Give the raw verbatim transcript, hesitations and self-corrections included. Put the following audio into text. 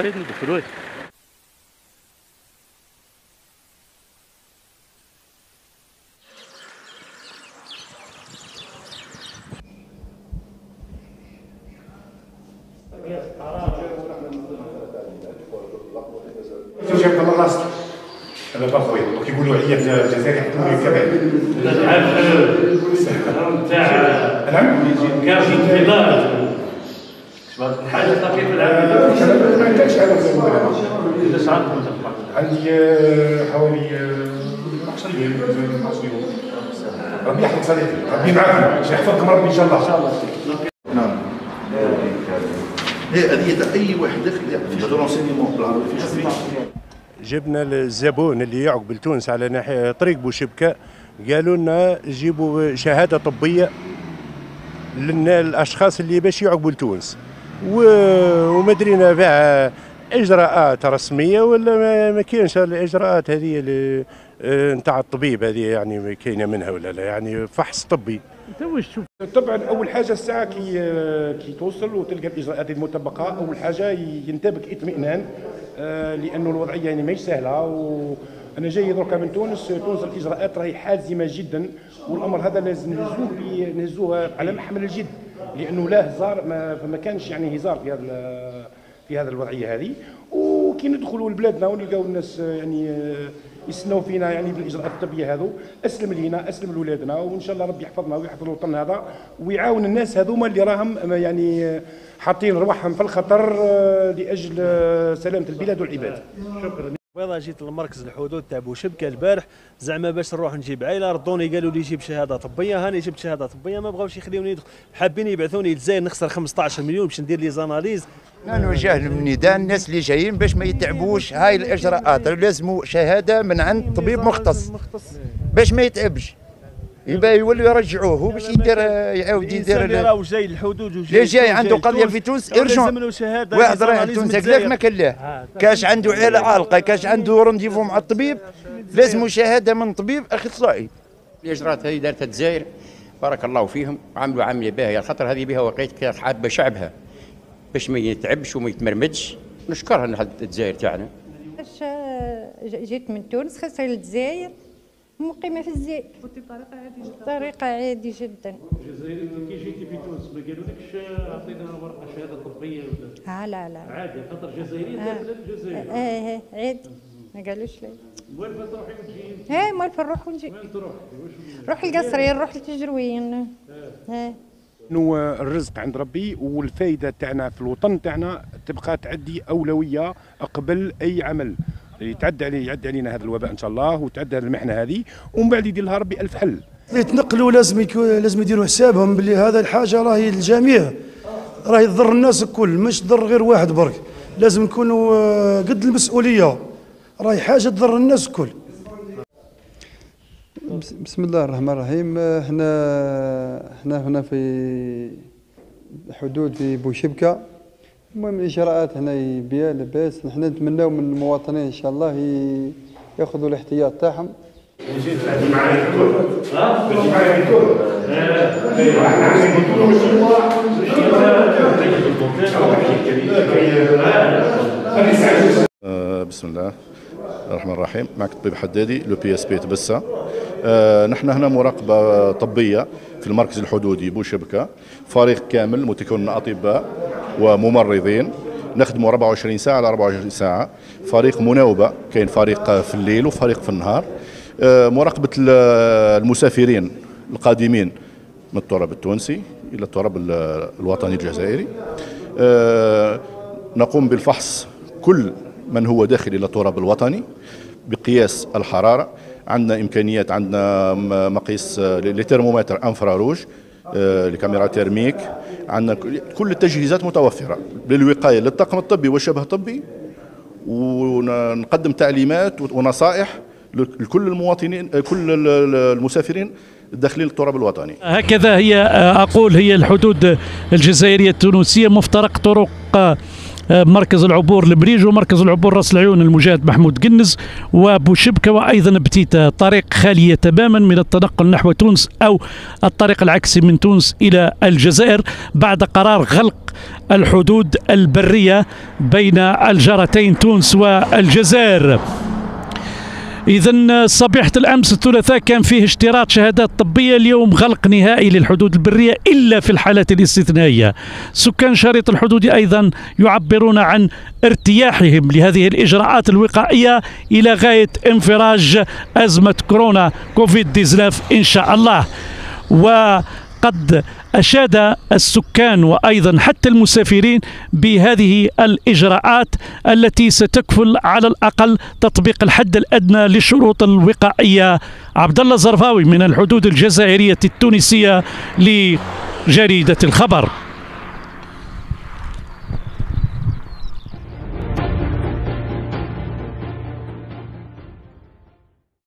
تريد ندخلوا. جاب من راسك انا باخويا وكيقولوا عليا في الجزائر يحكموا لي كذا. العام تاع نعم كان في دار حاجه خفيفه العام ما كانش هذا ليش عندكم عندي حوالي عشرة ايام عشرة يوم. ربي يحفظ صديقي، ربي معاكم، يحفظكم ربي ان شاء الله. ان شاء الله. نعم. هي هذه اي واحد داخل في دو رونسينيمون بالعربي في جبنا الزبون اللي يعقب لتونس على ناحيه طريق بوشبكه، قالوا لنا جيبوا شهاده طبيه للاشخاص اللي باش يعقبوا لتونس، وما درينا فيها اجراءات رسميه ولا ما كاينش الاجراءات هذه اللي نتاع الطبيب هذه، يعني ما كاينه منها ولا لا، يعني فحص طبي. انت واش تشوف؟ طبعا اول حاجه الساعه كي كي توصل وتلقى الاجراءات المطبقه، اول حاجه ينتابك اطمئنان آه لانه الوضعيه يعني ماهيش سهله، وانا جاي دركا من تونس. تونس الاجراءات راهي حازمه جدا، والامر هذا لازم نهزوه نهزوه على محمل الجد، لانه لا هزار، ما فما كانش يعني هزار في هذا في هذا الوضعيه هذه. وكي ندخلوا لبلادنا ونلقاو الناس يعني يستناو فينا يعني بالاجراءات الطبيه هذو، اسلم لينا اسلم لولادنا، وان شاء الله ربي يحفظنا ويحفظ الوطن هذا ويعاون الناس هذوما اللي راهم يعني حاطين رواحهم في الخطر لاجل سلامه البلاد والعباد. شكرا. بيضا جيت لمركز الحدود تاع بوشبكه البارح زعما باش نروح نجيب عائله، ردوني قالوا لي جيب شهاده طبيه، هاني جبت شهاده طبيه ما بغاوش يخليوني ندخل، حابين يبعثوني للجزائر نخسر خمسطاش مليون باش ندير لي زاناليز. نوجه النداء الناس اللي جايين باش ما يتعبوش هاي الاجراءات، لازم شهاده من عند طبيب مختص باش ما يتعبش، يبقى يولوا يرجعوه هو باش يدير يعاود يدير. اللي راهو جاي الحدود اللي جاي عنده قضيه في تونس ارجون، واحد رايح لتونس هكذاك ما كان له، كاش عنده عيله عالقه، كاش عنده رونديفو مع الطبيب، لازم شهاده من طبيب اخصائي. الاجراءات هذه دارتها الجزائر بارك الله فيهم، عملوا عمليه باهيه، خاطر هذه بها وقيت حابه شعبها باش ما يتعبش وما يتمرمدش. نشكرها الجزائر تاعنا. جيت من تونس خسر الجزائر، مقيمه في الجزائر. كنتي بطريقه عاديه جدا؟ بطريقه عاديه جدا. الجزائر كي جيتي في تونس ما قالولكش اعطينا ورقه شهاده طبيه ولا؟ اه لا لا عادي خاطر جزائريه داخل الجزائر. اه اه عادي ما قالوش لا. موالفه تروحي وتجي؟ اه موالفه نروح ونجي. وين تروحي؟ نروح القصرين نروح لتجروين. اه اه انه الرزق عند ربي، والفائده تاعنا في الوطن تاعنا تبقى تعدي اولويه قبل اي عمل. يتعدى عليه يعدي علينا هذا الوباء ان شاء الله، وتعدى المحنه هذه، ومن بعد يدير لها ربي الف حل. يتنقلوا لازم لازم يديروا حسابهم باللي هذا الحاجه راهي للجميع، راهي تضر الناس الكل، مش تضر غير واحد برك، لازم نكونوا قد المسؤوليه، راهي حاجه تضر الناس الكل. بسم الله الرحمن الرحيم. احنا احنا هنا في حدود في بوشبكه، المهم الاجراءات هنا بها لاباس، نحن نتمناو من المواطنين ان شاء الله ياخذوا الاحتياط تاعهم. جيت معايا دكتور، ها؟ جيت معايا دكتور. بسم الله الرحمن الرحيم. معك الطبيب حدادي لو بي اس بي تبسه. آه نحن هنا مراقبه طبيه في المركز الحدودي بوشبكه، فريق كامل متكون من اطباء وممرضين، نخدموا أربعة وعشرين ساعه على أربعة وعشرين ساعه، فريق مناوبه، كاين فريق في الليل وفريق في النهار. آه مراقبه المسافرين القادمين من التراب التونسي الى التراب الوطني الجزائري. آه نقوم بالفحص كل من هو داخل الى التراب الوطني بقياس الحراره، عندنا امكانيات، عندنا مقيس لترمومتر انفراروج، لكاميرا ترميك، عندنا كل التجهيزات متوفره للوقايه للطاقم الطبي والشبه الطبي، ونقدم تعليمات ونصائح لكل المواطنين كل المسافرين داخلين التراب الوطني. هكذا هي اقول هي الحدود الجزائريه التونسيه، مفترق طرق مركز العبور المريج ومركز العبور راس العيون المجاهد محمود قنز وبوشبكة، وأيضا بتيتا طريق خالية تماما من التنقل نحو تونس أو الطريق العكسي من تونس إلى الجزائر بعد قرار غلق الحدود البرية بين الجارتين تونس والجزائر. إذا صبيحة الأمس الثلاثاء كان فيه اشتراط شهادات طبية، اليوم غلق نهائي للحدود البرية إلا في الحالات الاستثنائية. سكان شريط الحدود أيضا يعبرون عن ارتياحهم لهذه الإجراءات الوقائية إلى غاية انفراج أزمة كورونا كوفيد تسعة عشر إن شاء الله. وقد أشاد السكان وأيضا حتى المسافرين بهذه الإجراءات التي ستكفل على الأقل تطبيق الحد الأدنى للشروط الوقائية. عبد الله الزرفاوي من الحدود الجزائرية التونسية لجريدة الخبر.